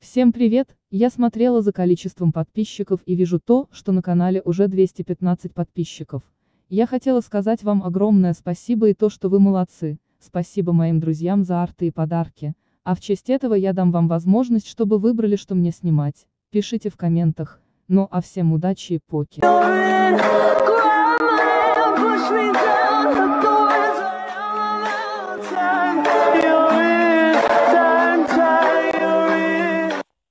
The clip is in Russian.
Всем привет! Я смотрела за количеством подписчиков и вижу то, что на канале уже 215 подписчиков. Я хотела сказать вам огромное спасибо и то, что вы молодцы. Спасибо моим друзьям за арты и подарки. А в честь этого я дам вам возможность, чтобы выбрали, что мне снимать. Пишите в комментах. Ну а всем удачи и поки.